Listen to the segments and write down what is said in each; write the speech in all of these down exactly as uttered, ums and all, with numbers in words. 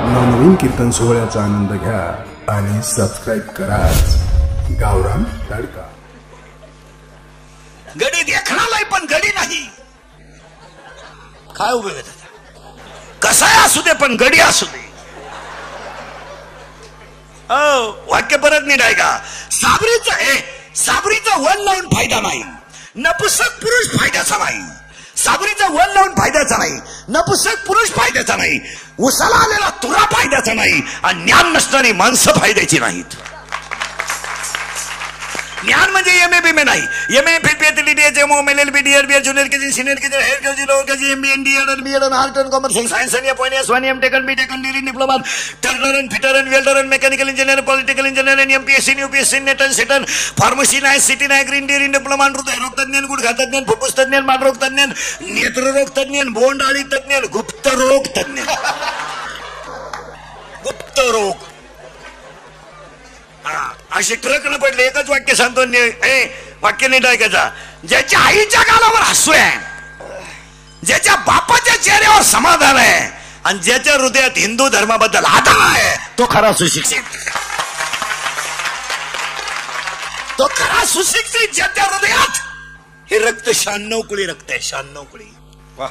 नवनवीन कीर्तन सोहळ्याचा आनंद घ्या आणि सबस्क्राईब करा गावरान तडका। गडी देखणालाय पण गडी नाही काय उपयोग आहे कसाय असू दे पण गडी असू दे। ओ वाक्य परत नीट आहे का? साबरीचा ए साबरीचा वन लावून फायदा नाही, नपुसक पुरुष फायद्याचा नाही। साबरीचा वन लावून फायद्याचा नाही, नपुसक पुरुष फायद्याचा नाही, उसाला आलेला तुरा फायद्याचा नाही आणि ज्ञान नसणारी माणसं फायद्याची नाहीत। ज्ञान म्हणजे एम ए बी में नाही, एम ए फिर P D H M O L L B D R B junior के सीनियर के हेड के लोअर के M B N D Ed B Ed art and commerce science and point one M टेकन B टेकन degree diploma turner and fitter and welder and mechanical engineer political engineer and MPSC UPSC NET and सेटन pharmacy नाही city नाही green dairy diploma हृदयरोग तज्ञ गुडघा तज्ञ फुफ्फुस तज्ञ मानरोग तज्ञ नेत्ररोग तज्ञ बोंडाळी तज्ञ गुप्तरोग तज्ञ गुप्तरोग असे ट्रक न पडले एकच वाक्य सांगतो ए वाक्य नीट ऐकायचा। ज्याच्या आईच्या गालावर हसू आहे, ज्याच्या बापाच्या चेहऱ्यावर समाधान आहे आणि ज्याच्या हृदयात हिंदू धर्माबद्दल आदर आहे तो खरा सुशिक्षित। तो खरा सुशिक्षित ज्याच्या हृदयात हे रक्त शहाण्णव कुळी रक्त आहे, शहाण्णव कुळी। वा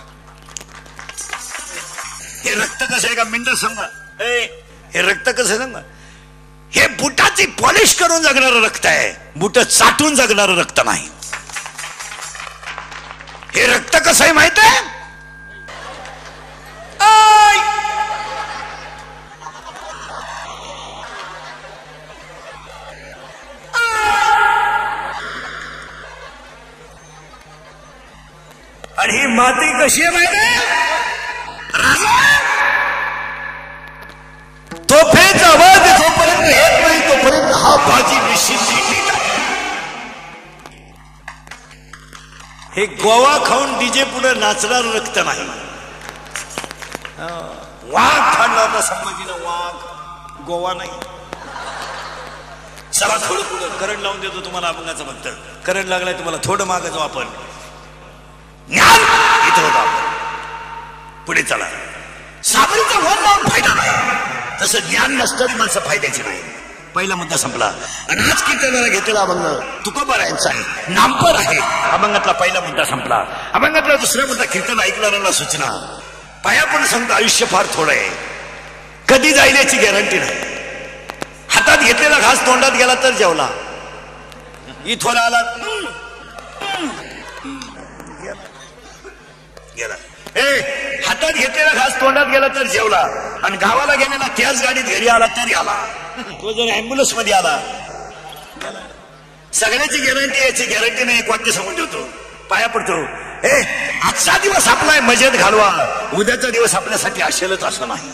हे रक्त कसं आहे का मिनट सांगा ए हे रक्त कसं आहे सांगा। हे बुटाची पॉलिश करून जगणारं रक्त आहे, बुट चाटून जगणारं रक्त नाही। हे रक्त कसं आहे माहित आहे? आणि ही माती कशी आहे माहित आहे? तोफेचा आवाज जोपर्यंत येत नाही तोपर्यंत हा बाजी निश्चित। हे गोवा खाऊन डीजे पुढे नाचणार रक्त नाही, वाघ फाडला होता संभाजीनं, वाघ गोवा नाही। चला थोडं पुढे करंट लावून देतो तुम्हाला अभंगाचं फक्त करंट लागलाय तुम्हाला थोडं मागे जाऊ आपण। ज्ञान इथं होतं आपण पुढे चला। साबरीचा वन लावून फायदा नाही तसं ज्ञान नसतं माणसं फायद्याची नाही। पहिला मुद्दा संपला आणि आज कीर्तनाला घेतलेला अभंग तुकोबारायांचा आहे, नामपर आहे। अभंगातला पहिला मुद्दा संपला। अभंगातला दुसरा मुद्दा कीर्तन ऐकणाऱ्यांना सूचना पाया पण सांगतो आयुष्य फार थोडं आहे, कधी जाईल याची गॅरंटी नाही। हातात घेतलेला घास तोंडात गेला तर जेवला, इथवर आला गेला। ए हातात घेतलेला घास तोंडात गेला तर जेवला आणि गावाला गेलेला त्याच गाडीत घरी आला तरी आला, तो जर अँब्युलन्स मध्ये आला। सगळ्याची गॅरंटी याची गॅरंटी नाही। एक वाक्य सांगून ठेवतो पाया पडतो ए आजचा दिवस आपला मजेत घालवा, उद्याचा दिवस आपल्यासाठी असेलच असं नाही।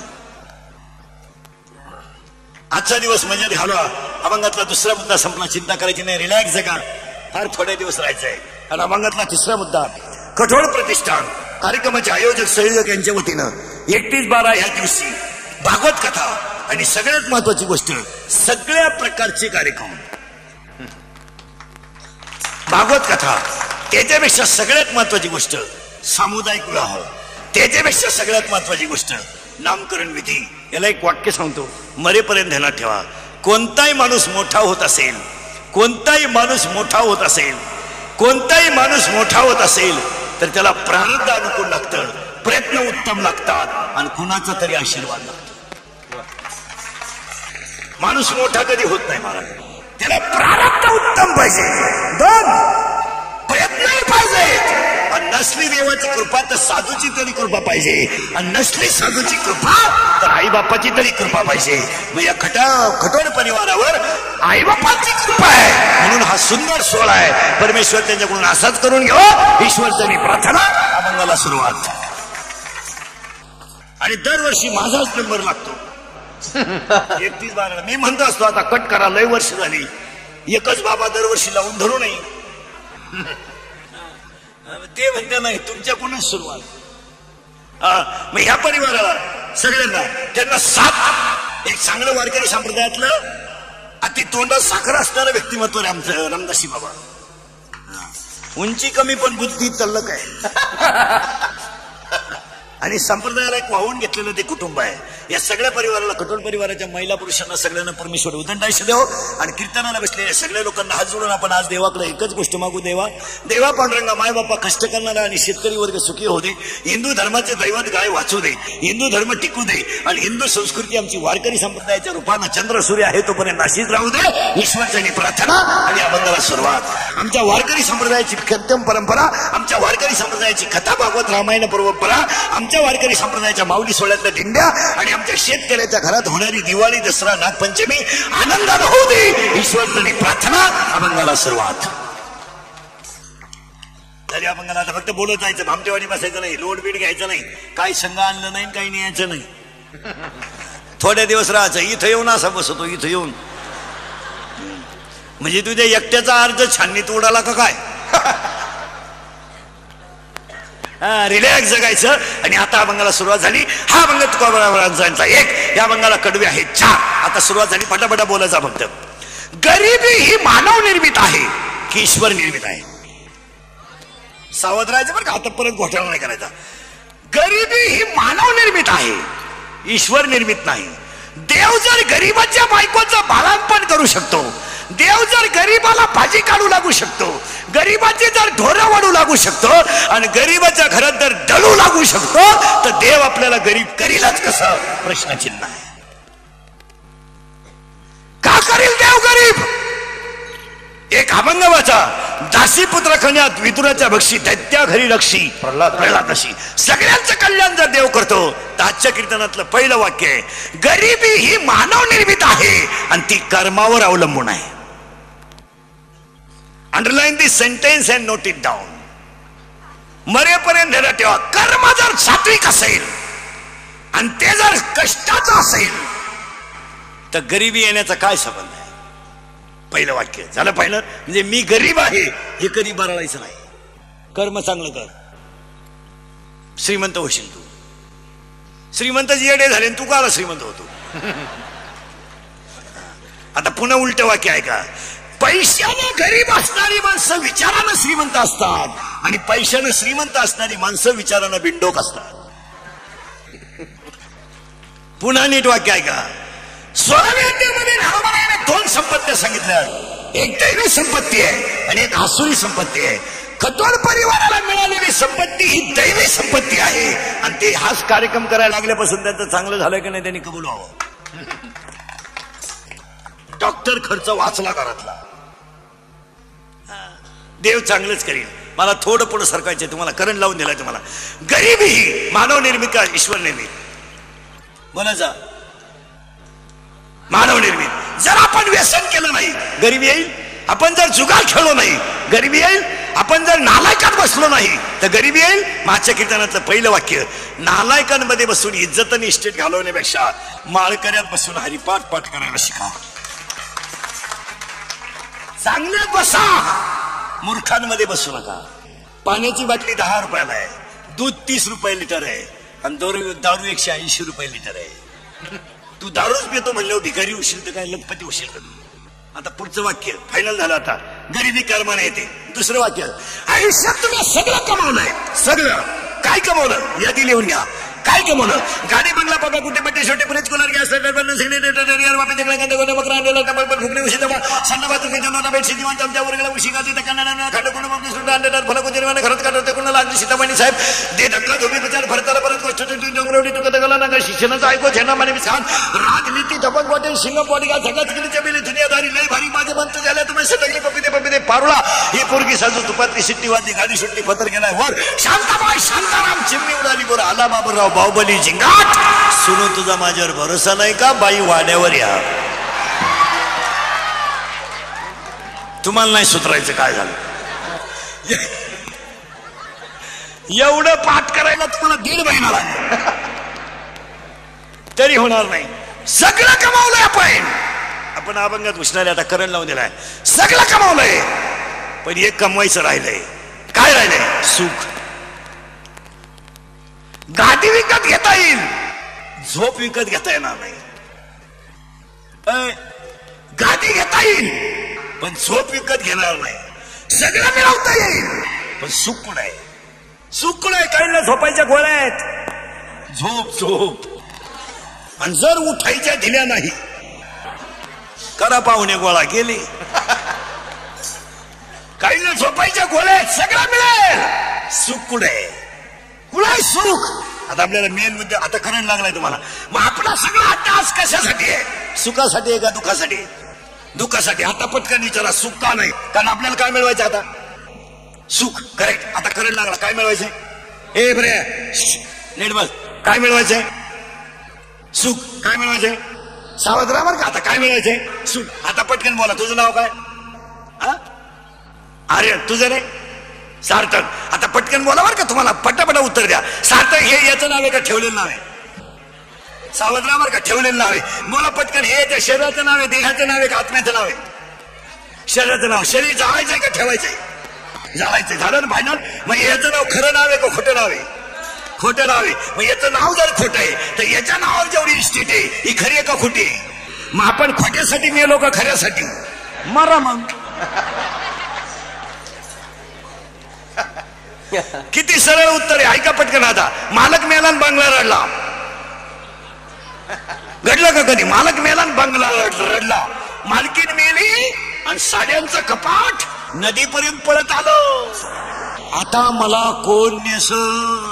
आजचा दिवस मजेत घालवा। अभंगातला दुसरा मुद्दा संपला, चिंता करायची नाही, रिलॅक्स जगा, फार थोडे दिवस राहायचंय। आणि अभंगातला तिसरा मुद्दा कठोळ प्रतिष्ठान कार्यक्रमाचे आयोजक संयोजक यांच्या वतीनं एकतीस बारा ह्या दिवशी भागवत कथा आणि सगळ्यात महत्वाची गोष्ट सगळ्या प्रकारचे कार्यक्रम भागवत कथा, त्याच्यापेक्षा सगळ्यात महत्वाची गोष्ट सामुदायिक विवाह, त्याच्यापेक्षा सगळ्यात महत्वाची गोष्ट नामकरण विधी। याला एक वाक्य सांगतो मरेपर्यंत ध्यानात ठेवा, कोणताही माणूस मोठा होत असेल, कोणताही माणूस मोठा होत असेल, कोणताही माणूस मोठा होत असेल तर त्याला प्रारब्ध अनुकूल लागतं, प्रयत्न उत्तम लागतात आणि कुणाचा तरी आशीर्वाद लागतो। माणूस मोठा कधी होत नाही महाराज, त्याला प्रारब्ध उत्तम पाहिजे, दोन प्रयत्नही पाहिजे आणि नसली देवाची कृपा तर साधूची तरी कृपा पाहिजे आणि नसली साधूची कृपा तर आई बापाची तरी कृपा पाहिजे। मग या खटा खटोड परिवारावर आई बापाची कृपा आहे म्हणून हा सुंदर सोहळा आहे। परमेश्वर त्यांच्याकडून असाच करून घ्यावा ईश्वरचरणी प्रार्थना। अभंगाला सुरुवात आणि दरवर्षी माझाच नंबर लागतो एकतीस बारा। मी म्हणतो असतो आता कट करा, लय वर्ष झाली, एकच बाबा दरवर्षी लावून धरू नाही। ते म्हणते नाही तुमच्याकडूनच सुरुवात। मग ह्या परिवाराला सगळ्यांना त्यांना सात एक चांगलं वारकरी संप्रदायातलं अति तोंडात साखर असणारं व्यक्तिमत्व आहे आमचं रामदासी बाबा। उंची कमी पण बुद्धी तल्लक आहे। आणि संप्रदायाला एक वाहून घेतलेलं ते कुटुंब आहे. या सगळ्या परिवाराला, कठोर परिवाराच्या महिला पुरुषांना सगळ्यांना परमेश्वर उदंडायुष्य देव. आणि कीर्तनाला बसलेल्या सगळ्या लोकांना हात जोडून आपण आज देवाकडे एकच गोष्ट मागू. देवा देवा पांडुरंगा माय बापा कष्ट करणारा आणि शेतकरी वर्ग सुखी होऊ दे. हिंदू धर्माचे दैवत गाय वाचू दे. हिंदू धर्म टिकू दे. आणि हिंदू संस्कृती आमची वारकरी संप्रदायाच्या रूपानं चंद्र सूर्य आहे तोपर्यंत नाशिक राहू दे. ईश्वरचरणी प्रार्थना आणि अभंगाला सुरुवात. आमच्या वारकरी संप्रदायाची कीर्तन परंपरा, आमच्या वारकरी संप्रदायाची कथा भागवत रामायण परंपरा, आमच्या वारकरी संप्रदायाच्या माऊली सोहळ्यातल्या दिंड्या आणि आमच्या शेतकऱ्याच्या घरात होणारी दिवाळी, दसरा, नागपंचमी आनंदानं होऊ दे. ईश्वरचरणी प्रार्थना, अभंगाला सुरुवात. तरी अभंगाला आता फक्त बोलत जायचं, भामटेवाडी बसायचं नाही, लोड बीड घ्यायचं नाही, काही संघ आणलं नाही, काही न्यायचं नाही. थोड्या दिवस राहायचं. इथं येऊन असा बसतो, इथं येऊन म्हणजे तुझ्या एकट्याचा अर्ज छाननीत उडाला का काय? रिलॅक्स जगायचं. आणि आता अभंगाला सुरुवात झाली. हा अभंग तुकोबारावांचा एक, या अभंगाला कडवे आहेत चार. आता सुरुवात झाली, पटापटा बोलायचा फक्त. गरिबी ही मानव निर्मित आहे की ईश्वर निर्मित आहे? सावध राहायचं बरं का, आता परत घोटाळा नाही करायचा. गरिबी ही मानव निर्मित आहे, ईश्वर निर्मित नाही. देव जर गरीबाच्या बायकोचं बाळंतपण करू शकतो, देव जर गरीबाला भाजी काढू लागू शकतो, गरीबाची जर ढोरं वाढू लागू शकतो आणि गरीबाच्या घरात जर डळू लागू शकतो, तर देव आपल्याला गरीब करीलच कसं? प्रश्नचिन्ह आहे. का करील देव गरीब? एक अभंग वाचा. दासी पुत्र खण्यात विदुराच्या भक्षी, दैत्या घरी लक्षी प्रल्हादाशी. सगळ्यांचं कल्याण जर देव करतो, तर आजच्या कीर्तनातलं पहिलं वाक्य आहे, गरिबी ही मानव निर्मित आहे आणि ती कर्मावर अवलंबून आहे. Underline this sentence and note it down. मरेपर्यंत ध्यानात ठेवा, कर्म जर सात्विक असेल आणि ते जर कष्टाचं असेल, तर गरिबी येण्याचा काय संबंध आहे? पहिलं वाक्य झालं पाहिलं. म्हणजे मी गरीब आहे हे कधी बरळायचं नाही. कर्म चांगलं कर, श्रीमंत होशील तू. श्रीमंत येडे झाले तू का श्रीमंत होतो? आता पुन्हा उलट वाक्य आहे का? पैशाने गरीब असणारी माणसं विचारानं श्रीमंत असतात आणि पैशानं श्रीमंत असणारी माणसं विचारानं बिंडोक असतात. पुन्हा नीट वाक्य आहे का? स्वरवेदीमध्ये रामायणाने दोन संपत्त्या सांगितल्या. एक दैवी संपत्ती आहे आणि एक आसुरी संपत्ती आहे. कठोर परिवाराला मिळालेली संपत्ती ही दैवी संपत्ती आहे आणि ते हाच कार्यक्रम करायला लागल्यापासून त्यांचं चांगलं झालं की नाही त्यांनी कबूल व्हावं. डॉक्टर खर्च वाचला घरातला, देव चांगलंच करील. मला थोडं पुढं सरकायचं, तुम्हाला करंट लावून दिलाय. तुम्हाला गरिबी ही मानव निर्मित का ईश्वर निर्मित? बोलायचा मानव निर्मित. जर आपण व्यसन केलं नाही गरिबी येईल. आपण जर जुगार खेळलो नाही गरिबी येईल. आपण जर नालायकात बसलो नाही तर गरिबी येईल. मागच्या कीर्तनातलं पहिलं वाक्य, नालायकांमध्ये बसून इज्जत आणि इस्टेट घालवण्यापेक्षा माळकऱ्यात बसून हरिपाठ पाठ करायला शिका. चांगल्यात बसा, मूर्खांमध्ये बसू नका. पाण्याची बाटली दहा रुपयाला आहे, दूध तीस रुपये लिटर आहे आणि दारू एकशे ऐंशी रुपये लिटर आहे. तू दारूच पितो म्हणल्यावर भिकारी होशील तर काय लखपती होशील का? आता पुढचं वाक्य फायनल झालं. आता गरिबी कर्माने येते. दुसरं वाक्य, आयुष्यात तुम्ही सगळं कमावलंय. सगळं काय कमावलं यादी लिहून घ्या. काय कमावलं? गाडी बंगला पगा कुठे बट्टे छोटे पुरेच कोलार गॅस सिलेंडर वापे तिकडे कांदे कोणा मकरा आणलेला टबल पण फुकणे उशी दबा सन्ना बातून जनता बेट सिद्धीवान चमच्या वर्गाला उशी गाती त्या कन्नाना खाडे कोण मग सुद्धा आणलेला फलक उजरवाने खरंच काढते कोणाला आणली सीतामणी साहेब दे धक्का धोबी प्रचार भरताला परत गोष्ट डोंगरवडी तुका गला नका शिक्षणाचं ऐको झेंडा माने छान राजनीती धपक वाटे सिंग बॉडीगा सगळ्याच तिकडे बेली दुनियादारी लय भारी माझे मंत झाल्या तुम्ही सटकली पपिते पपिते पारुळा ही पोरगी साजू तुपातली शिट्टी वाजली गाडी सुट्टी पत्र गेलाय वर शांताबाई शांताराम चिमणी उडाली वर आला बाबूराव बाहुबली जिंगाट. सुनो तुझा माझ्यावर भरोसा नाही का? बाई वाड्यावर या. तुम्हाला नाही सुधारायचं काय झालं? एवढं पाठ करायला तुम्हाला दीड महिना लागला तरी होणार नाही. सगळं कमावलंय आपण. आपण अभंगात घुसणारे आता करण लावून दिलाय. सगळं कमावलंय पण एक कमवायचं राहिलंय. काय राहिलंय? सुख. गादी विकत घेता येईल, झोप विकत घेता येणार नाही. गादी घेता येईल पण झोप विकत घेणार नाही. सगळं मिळवता येईल पण सुख कुठं आहे? सुख कुठं आहे? काही ना झोपायच्या गोळ्या आहेत, झोप झोप. आणि जर उठायच्या दिल्या नाही, करा पाहुणे गोळा गेले. काही ना झोपायच्या गोळ्यात सगळं मिळेल. सुख कुठे कुठे सुख? आता आपल्याला मेन मुद्दे आता करंट लागलाय तुम्हाला. मग आपला सगळा अट्टास कशासाठी आहे? सुखासाठी आहे का दुःखासाठी? दुःखासाठी. आता पटकन विचारा सुख का नाही? कारण आपल्याला काय मिळवायचं आता? सुख. करेक्ट. आता करंट लागला. काय मिळवायचंय? ए बरे नीट बस. काय मिळवायचंय? सुख. काय मिळवायचंय? सावध राहा बरं का. आता काय मिळवायचंय? सुख. आता पटकन बोला. तुझं नाव काय? अरे तुझं रे सार्थक. आता पटकन बोला बरं का. तुम्हाला पटापटा उत्तर द्या. सार्थक हे याचं नाव आहे का ठेवलेलं नाव आहे? सावध राहा बरं का. ठेवलेलं नाव आहे. बोला पटकन. हे त्या शरीराचं नाव आहे, देहाचं नाव आहे का आत्म्याचं नाव आहे? शरीराचं नाव. शरीर जाळायचंय का ठेवायचंय? जाळायचंय. झालं ना फायनल. मग याचं नाव खरं नाव आहे का खोटं नाव आहे? खोटं नाव आहे. मग याचं नाव जर खोटं आहे तर याच्या नावावर जेवढी इस्टेट आहे ही खरी आहे का खोटी आहे? मग आपण खोट्यासाठी मेलो का खऱ्यासाठी? मरा मग. किती सरळ उत्तर आहे. ऐका पटकन. आता मालक मेला आणि बंगला रडला. घडलं का कधी? मालक मेला आणि बंगला रडला. मालकीन मेली आणि साड्यांचं कपाट नदीपर्यंत पळत आलो. आता मला कोण नेसल?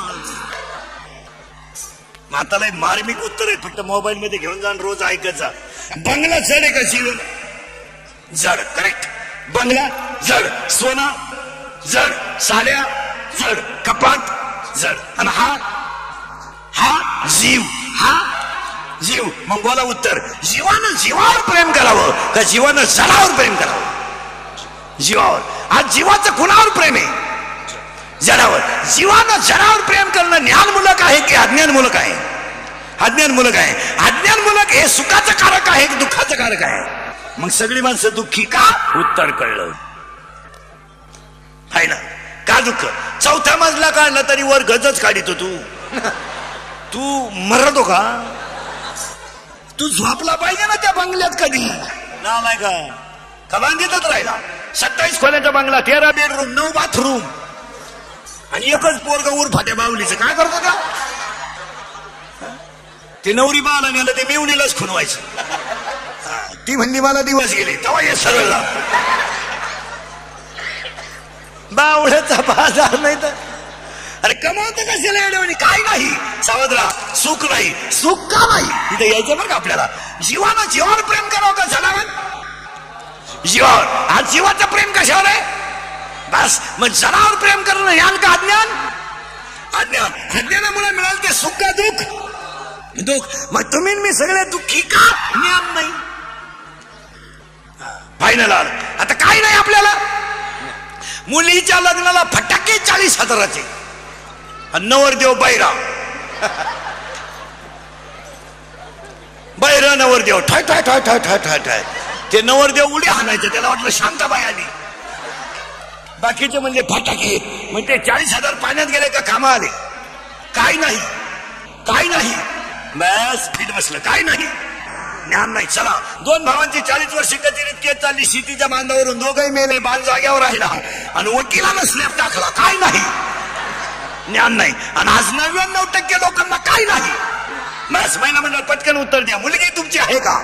माताला मार्मिक उत्तर आहे. फक्त मोबाईल मध्ये घेऊन जाण रोज ऐकत जा. बंगला जड आहे का जीवन? जड. करेक्ट. बंगला जड, सोना जड, साड्या जड, कपाट जड. आणि हा हा जीव. हा जीव. मग बोला उत्तर. जीवानं जीवावर प्रेम करावं का जीवानं जडावर प्रेम करावं? जीवावर. आज जीवाचं कुणावर प्रेम आहे? जडावर. जीवानं जडावर प्रेम करणं ज्ञानमूलक आहे की अज्ञानमूलक आहे? अज्ञानमूलक आहे. अज्ञानमूलक हे सुखाचं कारक आहे की दुःखाचं कारक आहे? मग सगळी माणसं दुःखी का? उत्तर कळलं आहे ना. का दुःख? चौथ्या मजला काढला तरी वर गजच काढितो तू. तू मरतो का? तू झोपला पाहिजे ना त्या बंगल्यात कधी. नाही का कमान देतच राहिला. सत्तावीस खोल्याचा बंगला, तेरा बेडरूम, नऊ बाथरूम आणि एकच पोरग उर फाट्या बावलीचं. काय करतो का? ते नवरी बाला नेलं ते मेवणीलाच खुनवायचं. ती म्हणली मला दिवस गेले तेव्हा हे सरळ बावळ्याचा बाजार नाही तर. अरे कमावतं कशाला येण्यावानी? काय नाही. सावध राहा. सुख नाही. सुख का नाही? इथे यायचं बरं का आपल्याला. जीवानं जीवावर प्रेम करावं का जनावर? जीवावर. आज जीवाचं प्रेम कशावर आहे? बस. मग जनावर प्रेम करणं ज्ञान का अज्ञान? अज्ञान. अज्ञानामुळे मिळालं ते सुख का दुःख? दुःख. मग तुम्ही मी सगळे दुःखी का? ज्ञान नाही. फायनल. आता काय नाही आपल्याला. मुलीच्या लग्नाला फटाके चाळीस हजाराचे आणि नवरदेव बैरा. बैरा नवरदेव ठाय ठाय ठाय ठाय ठाय ठाय ठाय. ते नवरदेव उडी हाणायचे. त्याला वाटलं शांताबाई आली. बाकीचे म्हणजे फटाके. मग ते चाळीस हजार पाण्यात गेले का कामा आले? काय नाही. काय नाही. बस फिट बसलं. काय नाही. ज्ञान नाही. चला. दोन भावांची चाळीस वर्ष गतिरीत चालली. शेतीच्या बांधावरून दोघही मेले. बांध जाग्यावर राहिला आणि वकिलानं स्लॅब टाकला. काय नाही. ज्ञान नाही. आणि आज नव्याण्णव टक्के लोकांना काय नाही. बस महिना मंडळ पटकन उत्तर द्या. मुलगी तुमची आहे का?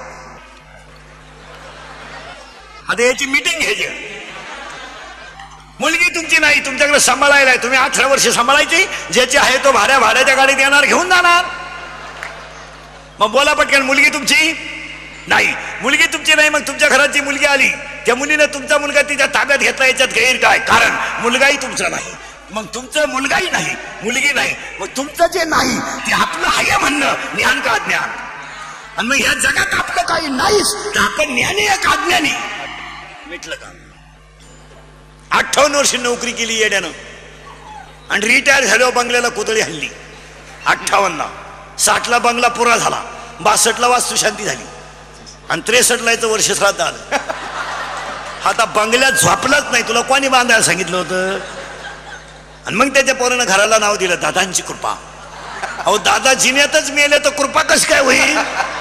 आता याची मीटिंग घ्यायची. मुलगी तुमची नाही. तुमच्याकडे सांभाळायला आहे. तुम्ही अठरा वर्ष सांभाळायची. ज्याची आहे तो भाड्या भाड्याच्या गाडीत येणार, घेऊन जाणार. मग बोला पटकन. मुलगी तुमची नाही. मुलगी तुमची नाही. मग तुमच्या घरात जी मुलगी आली त्या मुलीने तुमचा मुलगा तिच्या ताब्यात घेतला. याच्यात गैर काय? कारण मुलगाही तुमचा नाही. मग तुमचं मुलगाही नाही, मुलगी नाही. मग तुमचं जे नाही ते आपलं आहे म्हणणं ज्ञान का अज्ञान? आणि मग ह्या जगात आपलं काही नाहीच तर आपण ज्ञानी आहे का अज्ञानी? मिटलं का? अठ्ठावन्न वर्ष नोकरी केली येड्यानं आणि रिटायर झाल्यावर बंगल्याला कुदळी हल्ली. अठ्ठावन्न साठला बंगला पुरा झाला. बासष्टला वास्तुशांती झाली आणि त्रेसष्टला याचं वर्ष श्राद्ध आलं. आता बंगल्यात झोपलाच नाही. तुला कोणी बांधायला सांगितलं होतं? आणि मग त्याच्या पोरानं घराला नाव दिलं दादांची कृपा. अहो दादा जिन्यातच मेले तर कृपा कशी काय होईल?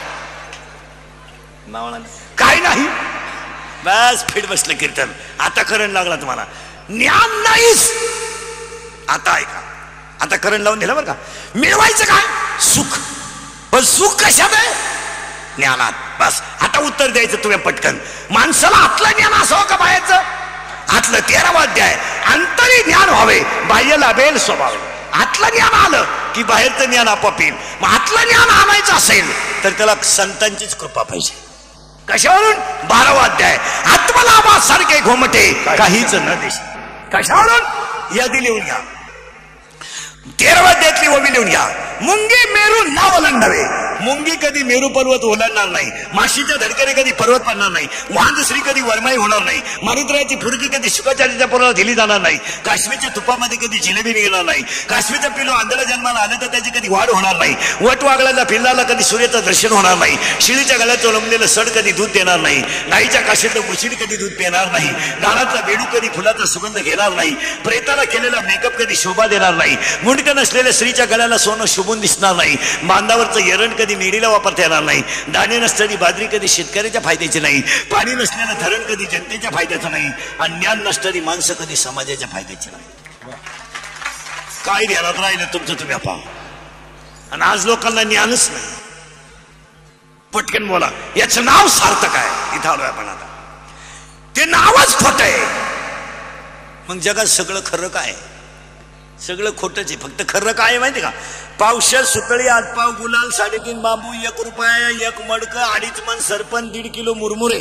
काय नाही. बस फिट बसलं कीर्तन. आता करंट लागला तुम्हाला. ज्ञान नाहीच. आता ऐका. आता करंट लावून दिला बरं का. मिळवायचं काय? सुख. पण सुख कशात आहे? ज्ञानात. बस आता उत्तर द्यायचं तुम्ही पटकन. माणसाला आतलं ज्ञान असावं का बाहेरचं? आतलं. तेरावा अध्याय. अंतरी ज्ञान व्हावे, बाह्य लाभेल स्वभाव. आतलं ज्ञान आलं की बाहेरचं ज्ञान आपोआप येईल. मग आतलं ज्ञान आणायचं असेल तर त्याला संतांचीच कृपा पाहिजे. कशावरून? बारावा अध्याय. आत्मलाभासारखे घोमटे काहीच न देश. कशावरून? यादी लिहून घ्या. तेरावा अध्यायातली ओवी लिहून घ्या. मुंगी मेरू ना ओलांडावे. मुंगी कधी मेरू पर्वत ओलांडणार नाही. माशीच्या धडकेने कधी पर्वत पडणार नाही. वाहनश्री कधी वरमाई होणार नाही. मारुद्राची फुडकी कधी शुकाचार्याच्या पोराला दिली जाणार नाही. काश्मीरच्या तुपामध्ये कधी जिलेबी निघणार नाही. काश्मीरचं पिलो आंधळा जन्माला आलं तर त्याची कधी वाढ होणार नाही. वट वागळाला पिल्लाला कधी सूर्याचं दर्शन होणार नाही. शिळीच्या गळ्यात ओलंबलेलं सड कधी दूध देणार नाही. गाईच्या काशीतलं मुशिडी कधी दूध पिणार नाही. दारातला बेडू कधी फुलाचा सुगंध घेणार नाही. प्रेताला केलेला मेकअप कधी शोभा देणार नाही. मुंडकं नसलेल्या स्त्रीच्या गळ्याला सोनं शोभून दिसणार नाही. बांधावरचं एरण कधी मेडीला वापरता येणार नाही. दाणे नसलेली बाजरी कधी शेतकऱ्याच्या फायद्याची नाही. पाणी नसलेलं धरण कधी जनतेच्या फायद्याचं नाही. आणि ज्ञान नसणारी माणसं कधी समाजाच्या फायद्याची नाही. काय ध्यानात राहिलं तुमचं तुम्ही पहा. आणि आज लोकांना ज्ञानच नाही. पटकन बोला, याचं नाव सार्थक आहे. इथं आलोय आपण आता. ते नावच खोट आहे. मग जगात सगळं खरं काय? सगळं खोटच आहे. फक्त खरं काय माहिती का? पावशेर सुतळी, आठपाव गुलाल, साडेतीन बांबू, एक रुपया, एक मडक, अडीच मन सरपण, दीड किलो मुरमुरे,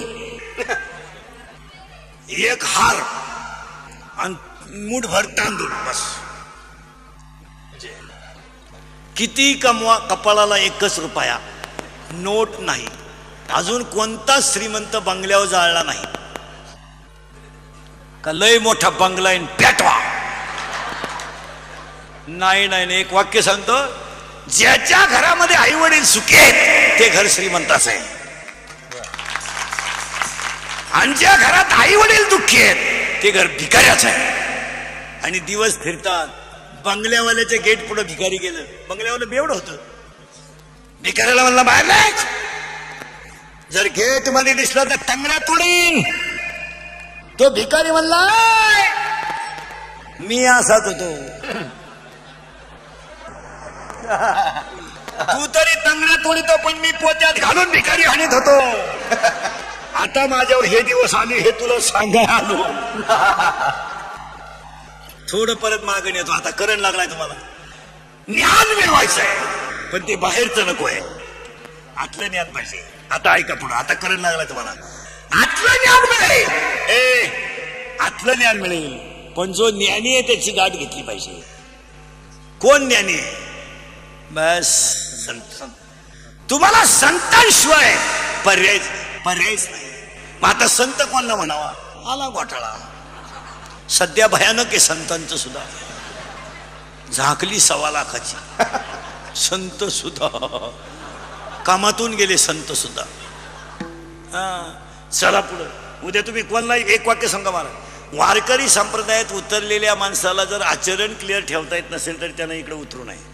एक हार आणि मुठभर तांदूळ. बस. किती कमवा, कपाळाला एकच रुपया, नोट नाही. अजून कोणता श्रीमंत बंगल्यावर जाळला नाही का? लय मोठा बंगला आहे पेटवा. नाही नाही. एक वाक्य सांगतो, ज्याच्या घरामध्ये आई वडील सुखी आहेत ते घर श्रीमंताचं आहे. आणि ज्या घरात आई वडील दुःखी आहेत ते घर भिकाऱ्याचं आहे. आणि दिवस फिरतात. बंगल्यावाल्याच्या गेट पुढे भिकारी गेलं. बंगल्यावाला बेवडं होतं. भिकाऱ्याला म्हणला बाहेर नाही. जर गेट मध्ये दिसला तर टंगड्या तोडीन. तो भिकारी म्हणला मी असाच होतो. तू तरी तंगड्या तोडीतो पण मी पोत्यात घालून भिकारी हाणीत होतो. आता माझ्यावर हे दिवस आले हे तुला सांगायला आलो. थोडं परत मागणी येतो. आता करंट लागलाय तुम्हाला. ज्ञान मिळवायचंय पण ते बाहेरचं नको आहे. आतलं ज्ञान पाहिजे. आता ऐका पुढं. आता करंट लागलाय तुम्हाला. आतलं ज्ञान मिळेल. ए आतलं ज्ञान मिळेल पण जो ज्ञानी आहे त्याची गाठ घेतली पाहिजे. कोण ज्ञानी आहे? बस संत. तुम्हाला संतांशिवाय पर्याय पर्यायच नाही. मग आता संत कोणला म्हणावा? आला घोटाळा. सध्या भयानक आहे संतांचं सुद्धा. झाकली सव्वा लाखाची. संत सुद्धा कामातून गेले. संत सुद्धा. हा चला पुढे. उद्या तुम्ही कोणला एक वाक्य सांगा मला. वारकरी संप्रदायात उतरलेल्या माणसाला जर आचरण क्लिअर ठेवता येत नसेल तर त्यानं इकडे उतरू नये.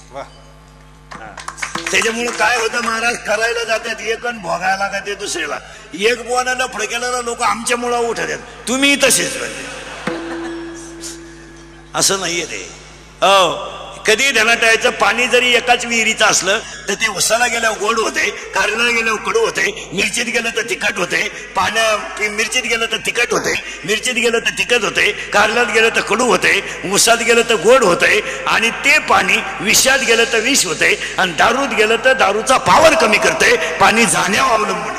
त्याच्यामुळे काय होतं, महाराज करायला जातात एक आणि भोगायला का ते दुसऱ्याला. एक बोनाला फडकेला लोक आमच्या मुळा उठत आहेत. तुम्ही तसेच असं नाहीये ते. हो कधी ध्यानात ठेवायचं. पाणी जरी एकाच विहिरीचं असलं तर ते उसाला गेल्यावर गोड होते, कारल्याला गेल्यावर कडू होते, मिरचीत गेलं तर तिखट होते, पाण्या मिरचीत गेलं तर तिखट होते, मिरचीत गेलं तर तिखट होते, कारल्यात गेलं तर कडू होते, उसात गेलं तर गोड होते, आणि ते पाणी विषात गेलं तर विष होते, आणि दारूत गेलं तर दारूचा पावर कमी करते. पाणी जाण्यावर अवलंबून.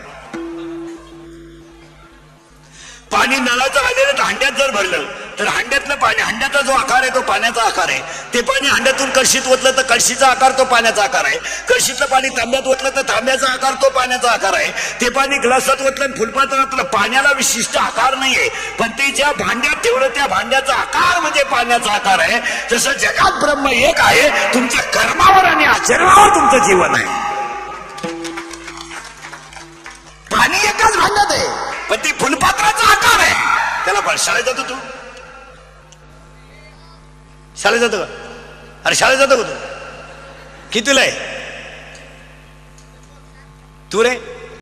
पाणी नळाचं आलेलं तर हांड्यात जर भरलं तर हांड्यातलं पाणी, हांड्याचा जो आकार आहे तो पाण्याचा आकार आहे. ते पाणी हांड्यातून कळशीत ओतलं तर कळशीचा आकार तो पाण्याचा आकार आहे. कळशीतलं पाणी तांब्यात ओतलं तर तांब्याचा आकार तो पाण्याचा आकार आहे. ते पाणी ग्लासात ओतलं फुलपात्रातलं पाण्याला विशिष्ट आकार नाहीये, पण ते ज्या भांड्यात ठेवलं त्या भांड्याचा आकार म्हणजे पाण्याचा आकार आहे. तसं जगात ब्रह्म एक आहे. तुमच्या कर्मावर आणि आचरणावर तुमचं जीवन आहे. पाणी एकाच भांड्यात आहे पण ती फुलपात्राचा आकार आहे. त्याला शाळेत जातो तू? शाळेत जातो का? अरे शाळेत जातो का तू? कितीला आहे तू रे?